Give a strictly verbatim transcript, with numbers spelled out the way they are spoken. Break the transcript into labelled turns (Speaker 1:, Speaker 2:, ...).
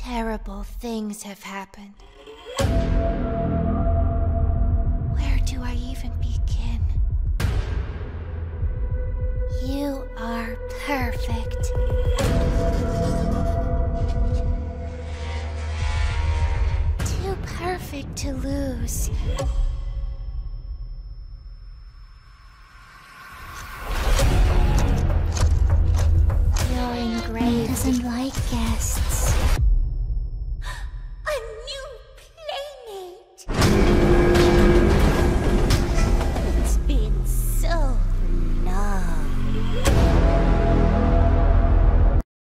Speaker 1: Terrible things have happened. Where do I even begin? You are perfect. Too perfect to lose. You're engraved. Doesn't like guests.